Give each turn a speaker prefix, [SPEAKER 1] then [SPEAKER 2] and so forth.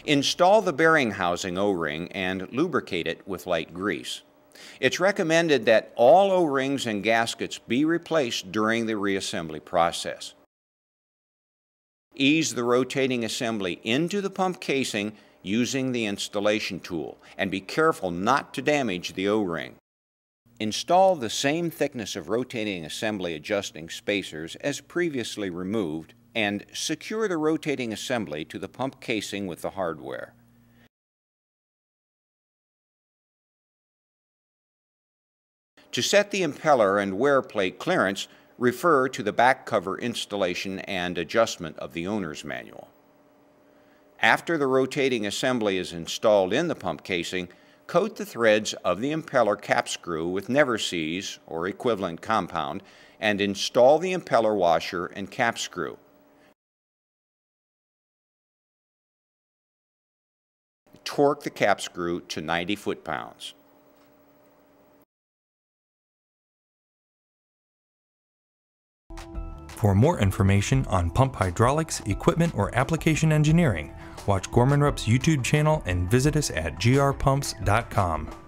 [SPEAKER 1] Install the bearing housing O-ring and lubricate it with light grease. It's recommended that all O-rings and gaskets be replaced during the reassembly process. Ease the rotating assembly into the pump casing using the installation tool, and be careful not to damage the O-ring. Install the same thickness of rotating assembly adjusting spacers as previously removed, and secure the rotating assembly to the pump casing with the hardware. To set the impeller and wear plate clearance, refer to the back cover installation and adjustment of the owner's manual. After the rotating assembly is installed in the pump casing, coat the threads of the impeller cap screw with Never-Seez or equivalent compound and install the impeller washer and cap screw. Torque the cap screw to 90 foot-pounds.
[SPEAKER 2] For more information on pump hydraulics, equipment, or application engineering, watch Gorman-Rupp's YouTube channel and visit us at grpumps.com.